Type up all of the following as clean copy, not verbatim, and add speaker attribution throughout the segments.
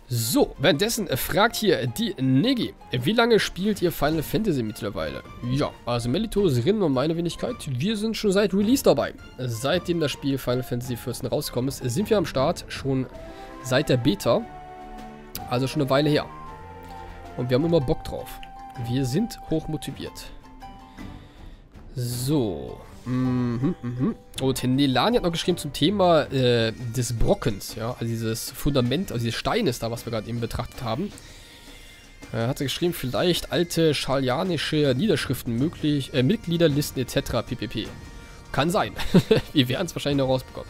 Speaker 1: So, währenddessen fragt hier die Negi, wie lange spielt ihr Final Fantasy mittlerweile? Ja, also Melito, Rin und meine Wenigkeit, wir sind schon seit Release dabei. Seitdem das Spiel Final Fantasy 14 rausgekommen ist, sind wir am Start, schon seit der Beta. Also schon eine Weile her. Und wir haben immer Bock drauf. Wir sind hoch motiviert. So. Und Nelani hat noch geschrieben zum Thema des Brockens, ja, also dieses Fundament, also dieses Steines da, was wir gerade eben betrachtet haben. Hat sie geschrieben, vielleicht alte scharlianische Niederschriften möglich, Mitgliederlisten etc. pp. Kann sein. Wir werden es wahrscheinlich noch rausbekommen.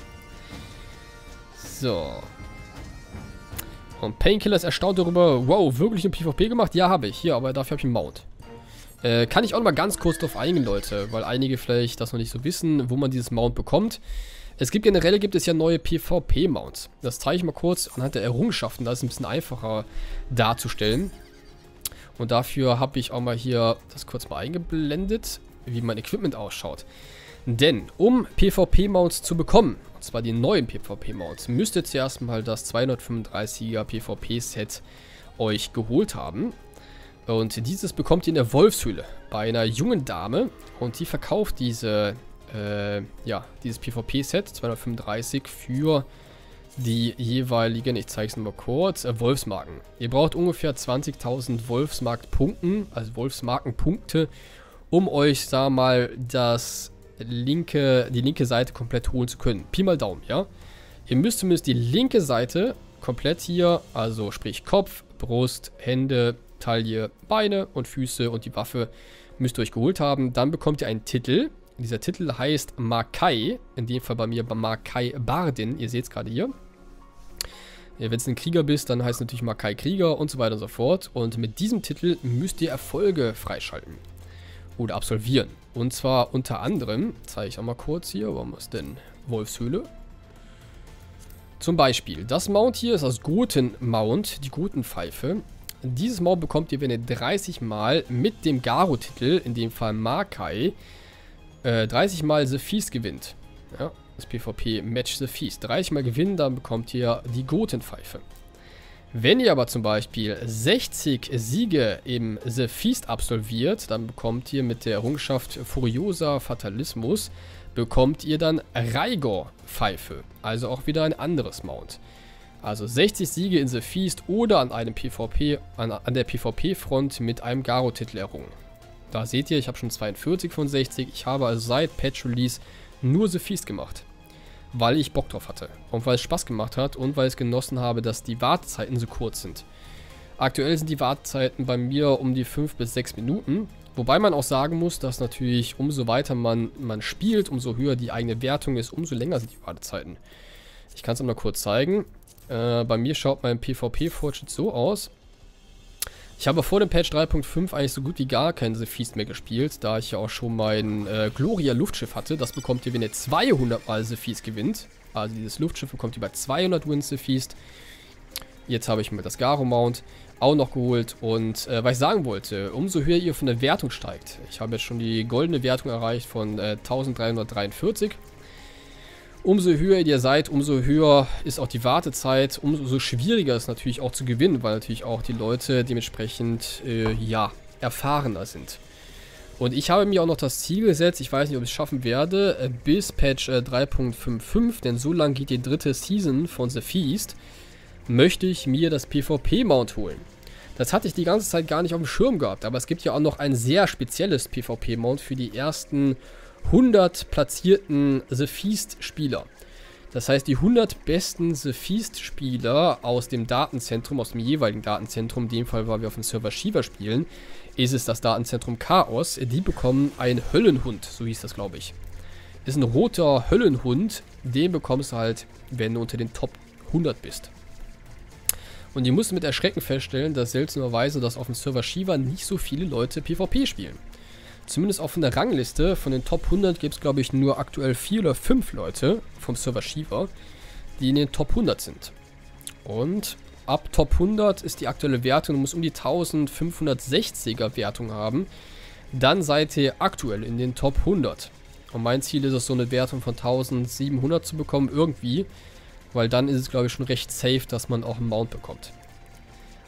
Speaker 1: So. Und Painkiller ist erstaunt darüber, wow, wirklich ein PvP gemacht? Ja, habe ich. Hier, aber dafür habe ich einen Mount. Kann ich auch noch mal ganz kurz drauf eingehen, Leute, weil einige vielleicht das noch nicht so wissen, wo man dieses Mount bekommt. Generell gibt es ja neue PvP-Mounts. Das zeige ich mal kurz anhand der Errungenschaften, da ist es ein bisschen einfacher darzustellen. Und dafür habe ich auch mal hier das kurz mal eingeblendet, wie mein Equipment ausschaut. Denn, um PvP-Mounts zu bekommen, und zwar die neuen PvP-Mounts, müsst ihr zuerst mal das 235er PvP-Set euch geholt haben. Und dieses bekommt ihr in der Wolfshöhle bei einer jungen Dame. Und die verkauft dieses PvP-Set 235 für die jeweiligen, ich zeige es nochmal kurz, Wolfsmarken. Ihr braucht ungefähr 20.000 Wolfsmarkenpunkte, um euch, sagen wir mal, die linke Seite komplett holen zu können. Pi mal Daumen, ja. Ihr müsst zumindest die linke Seite komplett hier, also sprich Kopf, Brust, Hände, Taille, Beine und Füße und die Waffe müsst ihr euch geholt haben. Dann bekommt ihr einen Titel. Dieser Titel heißt Makai. In dem Fall bei mir Makai Bardin. Ihr seht es gerade hier. Wenn es ein Krieger bist, dann heißt es natürlich Makai Krieger und so weiter und so fort. Und mit diesem Titel müsst ihr Erfolge freischalten. Oder absolvieren. Und zwar unter anderem, zeige ich auch mal kurz hier, wo haben wir es denn? Wolfshöhle. Zum Beispiel, das Mount hier ist das Goten-Mount, die Gotenpfeife. Dieses Mount bekommt ihr, wenn ihr 30 Mal mit dem Garo-Titel, in dem Fall Makai, 30 Mal The Feast gewinnt. Ja, das PvP Match The Feast. 30 Mal gewinnen, dann bekommt ihr die Gotenpfeife. Wenn ihr aber zum Beispiel 60 Siege im The Feast absolviert, dann bekommt ihr mit der Errungenschaft Furiosa Fatalismus, bekommt ihr dann Raigor-Pfeife. Also auch wieder ein anderes Mount. Also 60 Siege in The Feast oder an einem an der PvP-Front mit einem Garo-Titel errungen. Da seht ihr, ich habe schon 42 von 60. Ich habe also seit Patch-Release nur The Feast gemacht. Weil ich Bock drauf hatte. Und weil es Spaß gemacht hat und weil ich es genossen habe, dass die Wartezeiten so kurz sind. Aktuell sind die Wartezeiten bei mir um die 5 bis 6 Minuten. Wobei man auch sagen muss, dass natürlich umso weiter man spielt, umso höher die eigene Wertung ist, umso länger sind die Wartezeiten. Ich kann es mal kurz zeigen. Bei mir schaut mein PvP-Fortschritt so aus. Ich habe vor dem Patch 3.5 eigentlich so gut wie gar kein The Feast mehr gespielt, da ich ja auch schon mein Gloria-Luftschiff hatte. Das bekommt ihr, wenn ihr 200 Mal The Feast gewinnt. Also dieses Luftschiff bekommt ihr bei 200 Wins The Feast. Jetzt habe ich mir das Garo-Mount auch noch geholt. Und was ich sagen wollte, umso höher ihr von der Wertung steigt. Ich habe jetzt schon die goldene Wertung erreicht von 1343. Umso höher ihr seid, umso höher ist auch die Wartezeit, umso schwieriger ist es natürlich auch zu gewinnen, weil natürlich auch die Leute dementsprechend, erfahrener sind. Und ich habe mir auch noch das Ziel gesetzt, ich weiß nicht, ob ich es schaffen werde, bis Patch 3.55, denn so lang geht die dritte Season von The Feast, möchte ich mir das PvP-Mount holen. Das hatte ich die ganze Zeit gar nicht auf dem Schirm gehabt, aber es gibt ja auch noch ein sehr spezielles PvP-Mount für die ersten 100 platzierten The Feast-Spieler. Das heißt, die 100 besten The Feast-Spieler aus dem Datenzentrum, aus dem jeweiligen Datenzentrum, in dem Fall, weil wir auf dem Server Shiva spielen, ist es das Datenzentrum Chaos. Die bekommen einen Höllenhund, so hieß das, glaube ich. Ist ein roter Höllenhund, den bekommst du halt, wenn du unter den Top 100 bist. Und ihr müsst mit Erschrecken feststellen, dass seltsamerweise, dass auf dem Server Shiva nicht so viele Leute PvP spielen. Zumindest auch von der Rangliste, von den Top 100 gibt es, glaube ich, nur aktuell 4 oder 5 Leute vom Server Shiva, die in den Top 100 sind. Und ab Top 100 ist die aktuelle Wertung, du musst um die 1560er Wertung haben. Dann seid ihr aktuell in den Top 100. Und mein Ziel ist es, so eine Wertung von 1700 zu bekommen, irgendwie. Weil dann ist es, glaube ich, schon recht safe, dass man auch einen Mount bekommt.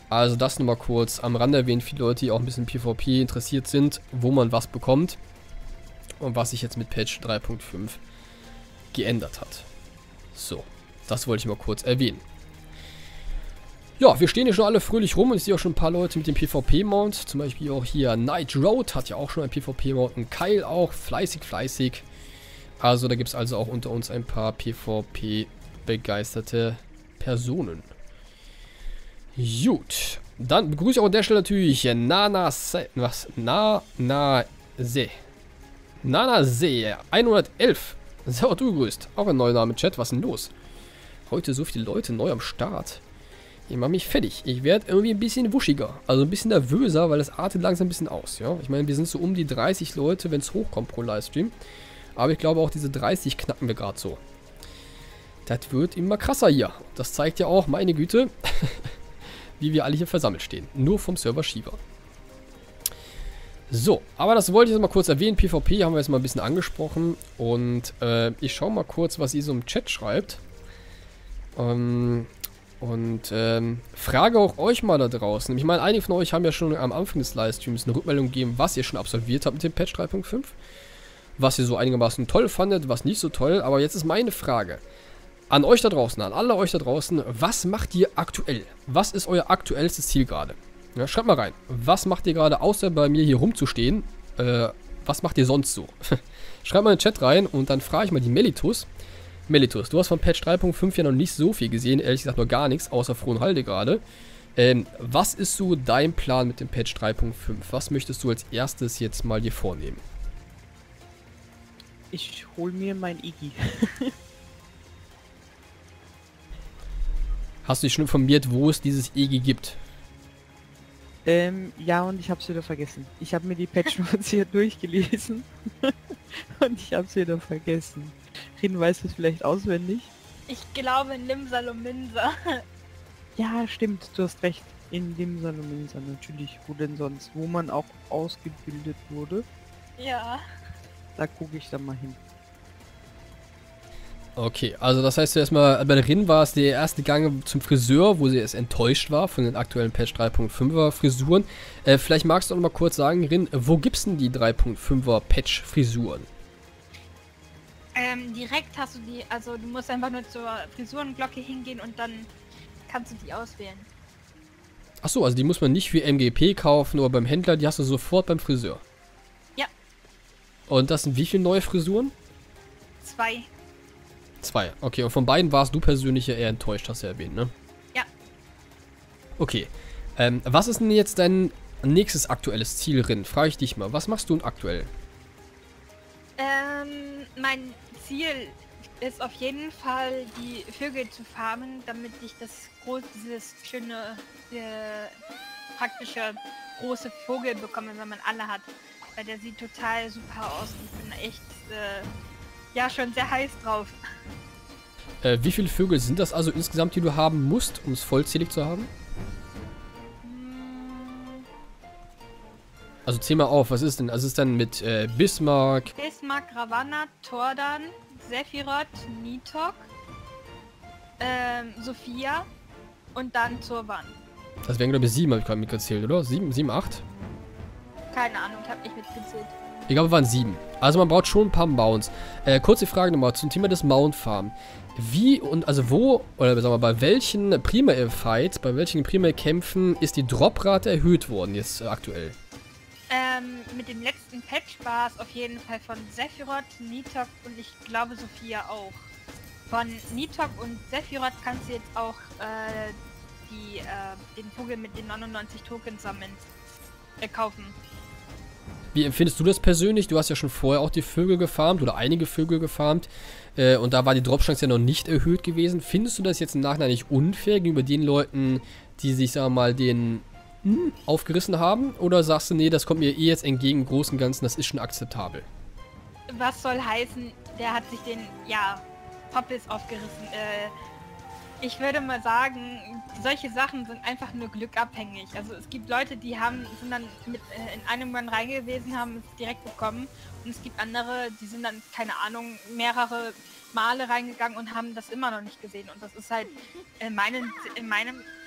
Speaker 1: Also das nur mal kurz am Rande erwähnt, viele Leute, die auch ein bisschen PvP interessiert sind, wo man was bekommt und was sich jetzt mit Patch 3.5 geändert hat. So, das wollte ich mal kurz erwähnen. Ja, wir stehen hier schon alle fröhlich rum und ich sehe auch schon ein paar Leute mit dem PvP-Mount. Zum Beispiel auch hier Night Road hat ja auch schon ein PvP-Mount und Kyle auch, fleißig. Also da gibt es also auch unter uns ein paar PvP-begeisterte Personen. Gut, dann begrüße ich auch an der Stelle natürlich Nanase 111. So, du gegrüßt. Auch ein neuer Name im Chat. Was ist denn los? Heute so viele Leute neu am Start. Ich mache mich fertig. Ich werde irgendwie ein bisschen wuschiger. Also ein bisschen nervöser, weil das artet langsam ein bisschen aus. Ja? Ich meine, wir sind so um die 30 Leute, wenn es hochkommt pro Livestream. Aber ich glaube auch diese 30 knacken wir gerade so. Das wird immer krasser hier. Das zeigt ja auch, meine Güte, wie wir alle hier versammelt stehen. Nur vom Server Shiva. So, aber das wollte ich jetzt mal kurz erwähnen. PvP haben wir jetzt mal ein bisschen angesprochen. Und ich schaue mal kurz, was ihr so im Chat schreibt. Frage auch euch mal da draußen. Ich meine, einige von euch haben ja schon am Anfang des Livestreams eine Rückmeldung gegeben, was ihr schon absolviert habt mit dem Patch 3.5. Was ihr so einigermaßen toll fandet, was nicht so toll. Aber jetzt ist meine Frage an euch da draußen, an alle euch da draußen. Was macht ihr aktuell? Was ist euer aktuellstes Ziel gerade? Ja, schreibt mal rein. Was macht ihr gerade, außer bei mir hier rumzustehen? Was macht ihr sonst so? Schreibt mal in den Chat rein und dann frage ich mal die Melitus. Melitus, du hast von Patch 3.5 ja noch nicht so viel gesehen, ehrlich gesagt noch gar nichts, außer Frohnhalde gerade. Was ist so dein Plan mit dem Patch 3.5? Was möchtest du als erstes jetzt mal dir vornehmen?
Speaker 2: Ich hol mir mein Iggy.
Speaker 1: Hast du dich schon informiert, wo es dieses EG gibt?
Speaker 2: Ja, und ich hab's wieder vergessen. Ich habe mir die Patch Notes hier durchgelesen und ich hab's wieder vergessen. Rin, weiß es vielleicht auswendig?
Speaker 3: Ich glaube Nimsa.
Speaker 2: Ja, stimmt, du hast recht. In Nimsa, natürlich. Wo denn sonst? Wo man auch ausgebildet wurde.
Speaker 3: Ja.
Speaker 2: Da gucke ich dann mal hin.
Speaker 1: Okay, also das heißt erstmal, bei der Rin war es der erste Gang zum Friseur, wo sie erst enttäuscht war von den aktuellen Patch 3.5er Frisuren. Vielleicht magst du auch noch mal kurz sagen, Rin, wo gibt's denn die 3.5er Patch Frisuren?
Speaker 3: Direkt hast du die, also du musst einfach nur zur Frisurenglocke hingehen und dann kannst du die auswählen.
Speaker 1: Achso, also die muss man nicht wie MGP kaufen oder beim Händler, die hast du sofort beim Friseur.
Speaker 3: Ja.
Speaker 1: Und das sind wie viele neue Frisuren?
Speaker 3: 2.
Speaker 1: 2, okay. Und von beiden warst du persönlich ja eher enttäuscht, hast du ja erwähnt, ne?
Speaker 3: Ja.
Speaker 1: Okay. Was ist denn jetzt dein nächstes aktuelles Ziel, Rin? Frage ich dich mal. Was machst du denn aktuell?
Speaker 3: Mein Ziel ist auf jeden Fall, die Vögel zu farmen, damit ich dieses schöne, praktische, große Vogel bekomme, wenn man alle hat. Weil der sieht total super aus und ich bin echt, ja, schon sehr heiß drauf.
Speaker 1: Wie viele Vögel sind das also insgesamt, die du haben musst, um es vollzählig zu haben? Also zähl mal auf, was ist denn? Also ist dann mit Bismarck.
Speaker 3: Bismarck, Ravanna, Tordan, Sephiroth, Nitok, Sophia und dann Turban.
Speaker 1: Das wären glaube ich 7, habe ich gerade mitgezählt, oder? 7, 8?
Speaker 3: Keine Ahnung, ich habe nicht mitgezählt.
Speaker 1: Ich glaube, es waren 7. Also man braucht schon ein paar Mounts. Kurze Frage nochmal zum Thema des Mount Farm. Wie und also wo, oder sagen wir bei welchen Primae-Fights, bei welchen Primae-Kämpfen ist die Droprate erhöht worden jetzt aktuell?
Speaker 3: Mit dem letzten Patch war es auf jeden Fall von Sephiroth, Nitok und ich glaube Sophia auch. Von Nitok und Sephiroth kannst du jetzt auch den Vogel mit den 99 Tokens sammeln, kaufen.
Speaker 1: Wie empfindest du das persönlich? Du hast ja schon vorher auch die Vögel gefarmt oder einige Vögel gefarmt und da war die Dropchance ja noch nicht erhöht gewesen. Findest du das jetzt im Nachhinein nicht unfair gegenüber den Leuten, die sich, sagen wir mal, den aufgerissen haben? Oder sagst du, nee, das kommt mir eh jetzt entgegen, im Großen und Ganzen, das ist schon akzeptabel?
Speaker 3: Was soll heißen, der hat sich den, ja, Poppels aufgerissen. Ich würde mal sagen, solche Sachen sind einfach nur glückabhängig. Also es gibt Leute, die sind dann in einem Run rein gewesen, haben es direkt bekommen. Und es gibt andere, die sind dann, keine Ahnung, mehrere Male reingegangen und haben das immer noch nicht gesehen. Und das ist halt in meinem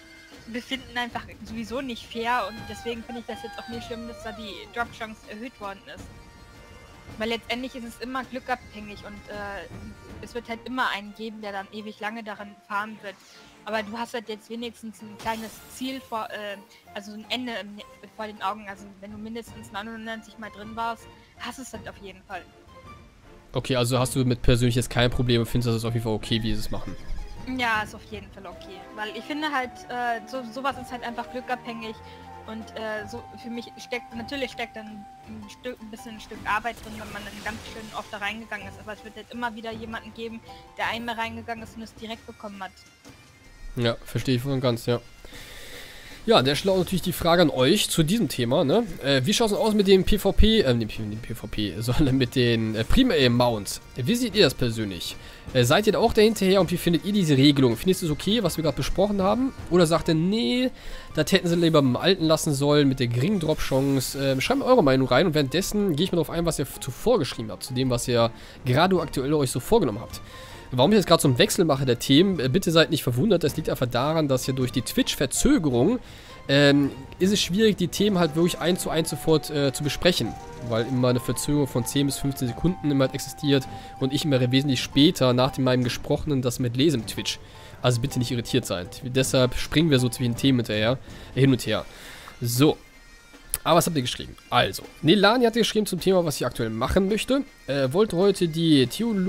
Speaker 3: Befinden einfach sowieso nicht fair und deswegen finde ich das jetzt auch nicht schlimm, dass da die Drop-Chance erhöht worden ist. Weil letztendlich ist es immer glückabhängig und es wird halt immer einen geben, der dann ewig lange daran fahren wird. Aber du hast halt jetzt wenigstens ein kleines Ziel vor, also ein Ende vor den Augen. Also wenn du mindestens 99 Mal drin warst, hast du es halt auf jeden Fall.
Speaker 1: Okay, also hast du mit persönlich jetzt kein Problem und findest, das ist auf jeden Fall okay, wie sie es machen?
Speaker 3: Ja, ist auf jeden Fall okay. Weil ich finde halt, sowas ist halt einfach glückabhängig. Und so für mich natürlich steckt dann ein bisschen ein Stück Arbeit drin, wenn man dann ganz schön oft da reingegangen ist. Aber es wird halt immer wieder jemanden geben, der einmal reingegangen ist und es direkt bekommen hat.
Speaker 1: Ja, verstehe ich voll und ganz, ja. Ja, der stellt auch natürlich die Frage an euch zu diesem Thema, ne? Wie schaut es aus mit dem PvP, nicht PvP, sondern mit den Prima-Mounts? Wie seht ihr das persönlich? Seid ihr da auch dahinterher und wie findet ihr diese Regelung? Findet ihr es okay, was wir gerade besprochen haben? Oder sagt ihr, nee, das hätten sie lieber beim Alten lassen sollen, mit der geringen Drop-Chance? Schreibt mir eure Meinung rein und währenddessen gehe ich mal darauf ein, was ihr zuvor geschrieben habt, zu dem, was ihr gerade aktuell euch so vorgenommen habt. Warum ich jetzt gerade so einen Wechsel mache der Themen, bitte seid nicht verwundert, das liegt einfach daran, dass ja durch die Twitch-Verzögerung ist es schwierig, die Themen halt wirklich 1:1 sofort zu besprechen, weil immer eine Verzögerung von 10 bis 15 Sekunden immer halt existiert und ich immer wesentlich später nach meinem Gesprochenen das mit lese im Twitch. Also bitte nicht irritiert sein. Deshalb springen wir so zwischen Themen hin und her. So. Aber was habt ihr geschrieben? Also, Nelani hat geschrieben zum Thema, was ich aktuell machen möchte. Wollte heute die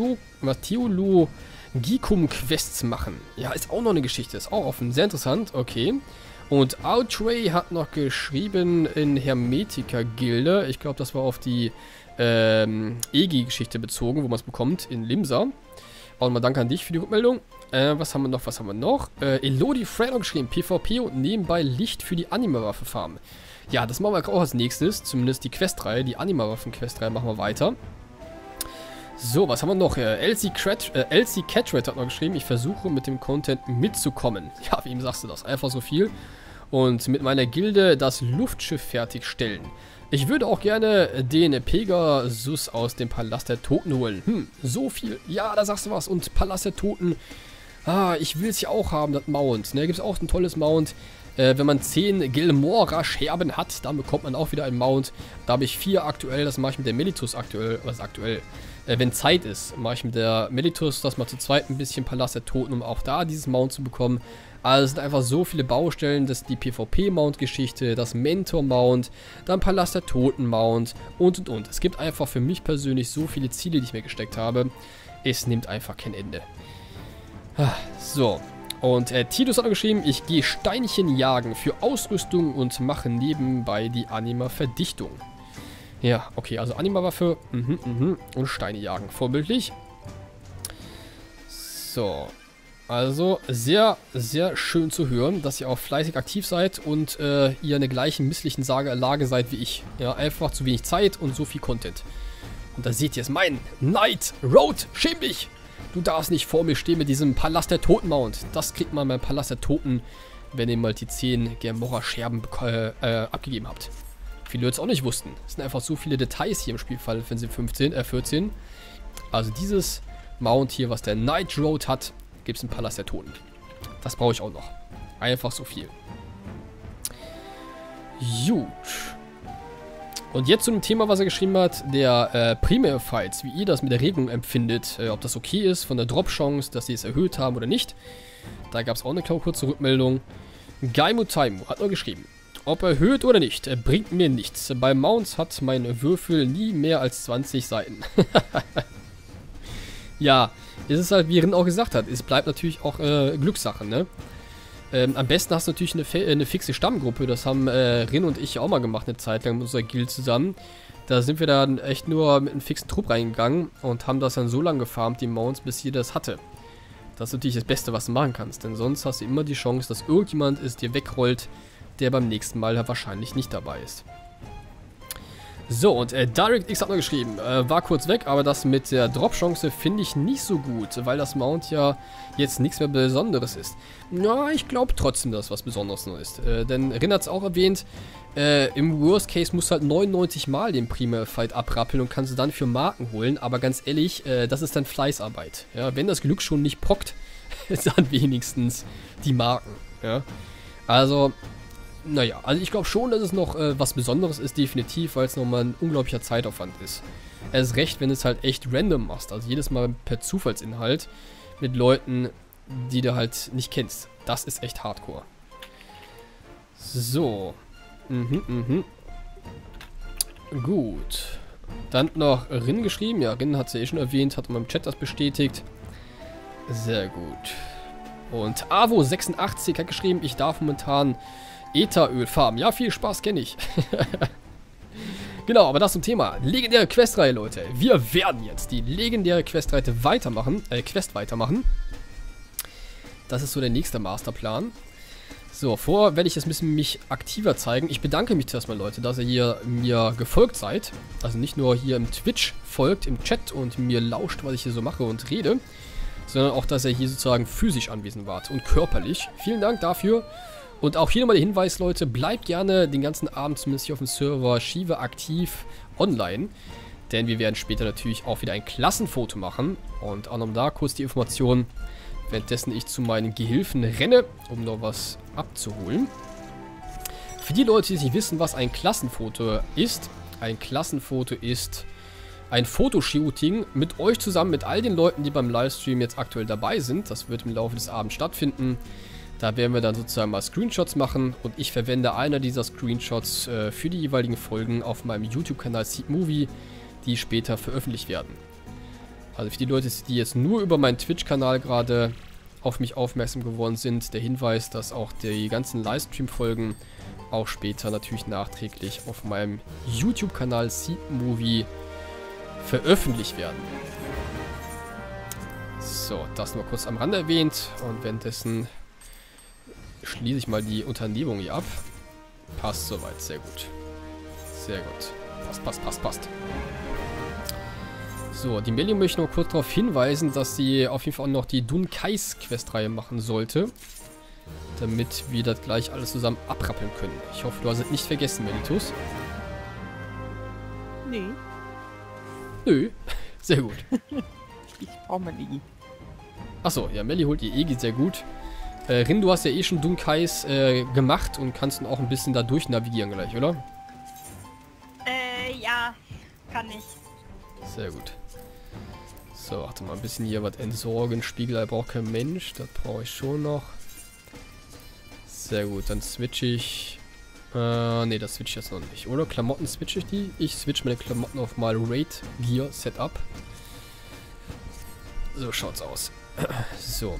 Speaker 1: Theologicum-Quests machen. Ja, ist auch noch eine Geschichte. Ist auch offen. Sehr interessant. Okay. Und Outrey hat noch geschrieben in Hermetiker-Gilde. Ich glaube, das war auf die EGI-Geschichte bezogen, wo man es bekommt, in Limsa. Auch nochmal danke an dich für die Rückmeldung. Was haben wir noch? Elodie Fred hat geschrieben, PvP und nebenbei Licht für die Anima-Waffe farmen. Ja, das machen wir auch als nächstes. Zumindest die Questreihe, die Anima-Waffen-Questreihe machen wir weiter. So, was haben wir noch? Elsie Catred hat noch geschrieben, ich versuche mit dem Content mitzukommen. Ja, wem sagst du das? Einfach so viel. Und mit meiner Gilde das Luftschiff fertigstellen. Ich würde auch gerne den Pegasus aus dem Palast der Toten holen. So viel. Ja, da sagst du was. Und Palast der Toten. Ah, ich will es ja auch haben, das Mount. Ne, gibt es auch ein tolles Mount. Wenn man 10 Gilmora-Scherben hat, dann bekommt man auch wieder ein Mount. Da habe ich 4 aktuell, das mache ich mit der Melitus aktuell. Was aktuell? Wenn Zeit ist, mache ich mit der Melitus das mal zu zweit ein bisschen Palast der Toten, um auch da dieses Mount zu bekommen. Also es sind einfach so viele Baustellen, das ist die PvP-Mount-Geschichte, das Mentor-Mount, dann Palast der Toten-Mount und. Es gibt einfach für mich persönlich so viele Ziele, die ich mir gesteckt habe. Es nimmt einfach kein Ende. So. Und Titus hat noch geschrieben, ich gehe Steinchen jagen für Ausrüstung und mache nebenbei die Anima-Verdichtung. Ja, okay, also Anima-Waffe und Steine jagen. Vorbildlich. So. Also sehr, sehr schön zu hören, dass ihr auch fleißig aktiv seid und ihr in der gleichen misslichen Lage seid wie ich. Ja, einfach zu wenig Zeit und so viel Content. Und da seht ihr es, mein Knight Road, schäm dich! Du darfst nicht vor mir stehen mit diesem Palast der Toten Mount. Das kriegt man beim Palast der Toten, wenn ihr mal die 10 Gilmora-Scherben abgegeben habt. Viele Leute es auch nicht wussten. Es sind einfach so viele Details hier im Spiel Final Fantasy 14. Also dieses Mount hier, was der Knight Road hat, gibt es im Palast der Toten. Das brauche ich auch noch. Einfach so viel. Gut. Und jetzt zu dem Thema, was er geschrieben hat, der Primary Fights, wie ihr das mit der Regelung empfindet, ob das okay ist von der Drop-Chance, dass sie es erhöht haben oder nicht. Da gab es auch eine kurze Rückmeldung. Gaimu Taimu hat nur geschrieben, ob erhöht oder nicht, bringt mir nichts. Bei Mounts hat mein Würfel nie mehr als 20 Seiten. Ja, ist es halt, wie Rin auch gesagt hat, es bleibt natürlich auch Glückssache, ne? Am besten hast du natürlich eine fixe Stammgruppe. Das haben Rin und ich auch mal gemacht, eine Zeit lang mit unserer Guild zusammen. Da sind wir dann echt nur mit einem fixen Trupp reingegangen und haben das dann so lange gefarmt, die Mounts, bis jeder das hatte. Das ist natürlich das Beste, was du machen kannst. Denn sonst hast du immer die Chance, dass irgendjemand es dir wegrollt, der beim nächsten Mal wahrscheinlich nicht dabei ist. So, und DirectX hat noch geschrieben, war kurz weg, aber das mit der Drop-Chance finde ich nicht so gut, weil das Mount ja jetzt nichts mehr Besonderes ist. Ja, ich glaube trotzdem, dass was Besonderes noch ist. Denn Rin hat es auch erwähnt, im Worst Case musst du halt 99 Mal den Primary Fight abrappeln und kannst du dann für Marken holen, aber ganz ehrlich, das ist dann Fleißarbeit. Ja, wenn das Glück schon nicht prockt, dann wenigstens die Marken. Ja. Also, naja, also ich glaube schon, dass es noch was Besonderes ist, definitiv, weil es nochmal ein unglaublicher Zeitaufwand ist. Erst recht, wenn du es halt echt random machst, also jedes Mal per Zufallsinhalt mit Leuten, die du halt nicht kennst. Das ist echt hardcore. So. Gut. Dann noch Rin geschrieben. Ja, Rin hat sie eh schon erwähnt, hat in meinem Chat das bestätigt. Sehr gut. Und Avo86 hat geschrieben, ich darf momentan Ätheröl farmen. Ja, viel Spaß, kenne ich. Genau, aber das zum Thema. Legendäre Questreihe, Leute. Wir werden jetzt die legendäre Questreihe weitermachen. Das ist so der nächste Masterplan. So, vorher werde ich jetzt ein bisschen mich aktiver zeigen. Ich bedanke mich zuerst mal, Leute, dass ihr hier mir gefolgt seid. Also nicht nur hier im Twitch folgt, im Chat und mir lauscht, was ich hier so mache und rede, sondern auch, dass ihr hier sozusagen physisch anwesend wart und körperlich. Vielen Dank dafür. Und auch hier nochmal der Hinweis, Leute, bleibt gerne den ganzen Abend zumindest hier auf dem Server Shiva aktiv online. Denn wir werden später natürlich auch wieder ein Klassenfoto machen. Und auch noch da kurz die Information, währenddessen ich zu meinen Gehilfen renne, um noch was abzuholen. Für die Leute, die nicht wissen, was ein Klassenfoto ist. Ein Klassenfoto ist ein Fotoshooting mit euch zusammen, mit all den Leuten, die beim Livestream jetzt aktuell dabei sind. Das wird im Laufe des Abends stattfinden. Da werden wir dann sozusagen mal Screenshots machen und ich verwende einer dieser Screenshots für die jeweiligen Folgen auf meinem YouTube-Kanal Seed Movie, die später veröffentlicht werden. Also für die Leute, die jetzt nur über meinen Twitch-Kanal gerade auf mich aufmerksam geworden sind, der Hinweis, dass auch die ganzen Livestream-Folgen auch später natürlich nachträglich auf meinem YouTube-Kanal Seed Movie veröffentlicht werden. So, das nur kurz am Rande erwähnt und währenddessen schließe ich mal die Unternehmung hier ab. Passt soweit, sehr gut. Sehr gut. Passt. So, die Melli möchte noch kurz darauf hinweisen, dass sie auf jeden Fall auch noch die Dunkais Questreihe machen sollte. Damit wir das gleich alles zusammen abrappeln können. Ich hoffe, du hast es nicht vergessen, Melitus.
Speaker 2: Nee.
Speaker 1: Nö, sehr gut.
Speaker 2: Ich brauche mein Egi.
Speaker 1: Achso, ja, Melli holt ihr Egi, sehr gut. Rin, du hast ja eh schon Dunkais gemacht und kannst dann auch ein bisschen da durch navigieren gleich, oder?
Speaker 3: Ja, kann ich.
Speaker 1: Sehr gut. So, warte mal, ein bisschen hier was entsorgen. Spiegelei braucht kein Mensch, das brauche ich schon noch. Sehr gut, dann switche ich. Ne, das switche ich jetzt noch nicht, oder? Klamotten switche ich die? Ich switche meine Klamotten auf mal Raid Gear Setup. So schaut's aus. So.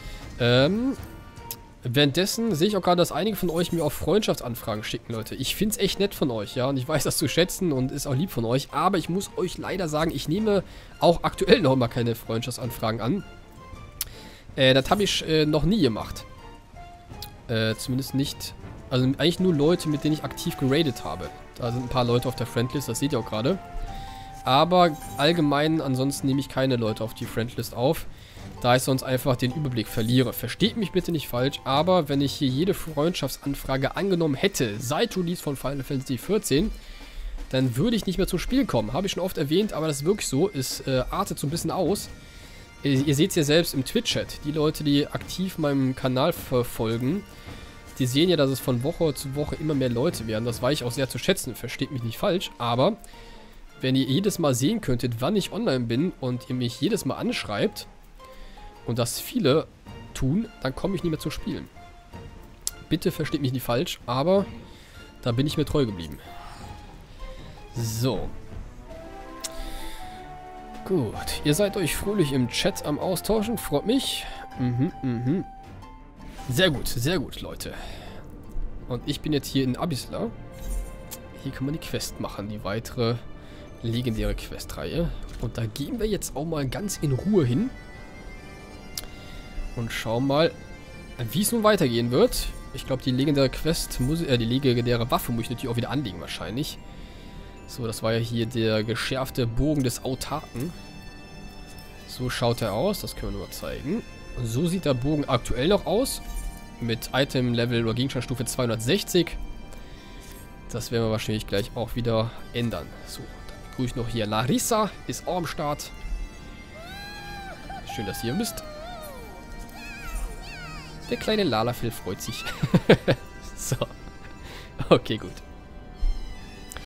Speaker 1: Währenddessen sehe ich auch gerade, dass einige von euch mir auch Freundschaftsanfragen schicken, Leute. Ich finde es echt nett von euch, ja. Und ich weiß das zu schätzen und ist auch lieb von euch. Aber ich muss euch leider sagen, ich nehme auch aktuell noch mal keine Freundschaftsanfragen an. Das habe ich noch nie gemacht. Zumindest nicht. Also eigentlich nur Leute, mit denen ich aktiv geradet habe. Da sind ein paar Leute auf der Friendlist, das seht ihr auch gerade. Aber allgemein, ansonsten nehme ich keine Leute auf die Friendlist auf, da ich sonst einfach den Überblick verliere. Versteht mich bitte nicht falsch, aber wenn ich hier jede Freundschaftsanfrage angenommen hätte, seit Release von Final Fantasy XIV, dann würde ich nicht mehr zum Spiel kommen. Habe ich schon oft erwähnt, aber das ist wirklich so. Es artet so ein bisschen aus. Ihr seht es ja selbst im Twitch-Chat. Die Leute, die aktiv meinem Kanal verfolgen, die sehen ja, dass es von Woche zu Woche immer mehr Leute werden. Das weiß ich auch sehr zu schätzen, versteht mich nicht falsch. Aber wenn ihr jedes Mal sehen könntet, wann ich online bin und ihr mich jedes Mal anschreibt, und das viele tun, dann komme ich nicht mehr zu spielen. Bitte versteht mich nicht falsch, aber da bin ich mir treu geblieben. So. Gut, ihr seid euch fröhlich im Chat am Austauschen, freut mich. Sehr gut, Leute. Und ich bin jetzt hier in Abyssla. Hier kann man die Quest machen, die weitere legendäre Questreihe. Und da gehen wir jetzt auch mal ganz in Ruhe hin. Und schauen mal, wie es nun weitergehen wird. Ich glaube, die legendäre Quest muss, die legendäre Waffe muss ich natürlich auch wieder anlegen wahrscheinlich. So, das war ja hier der geschärfte Bogen des Autarken. So schaut er aus, das können wir nur zeigen. Und so sieht der Bogen aktuell noch aus. Mit Item-Level oder Gegenstandstufe 260. Das werden wir wahrscheinlich gleich auch wieder ändern. So, dann begrüße ich noch hier Larissa, ist auch am Start. Schön, dass ihr hier bist. Der kleine Lalafell freut sich. So. Okay, gut.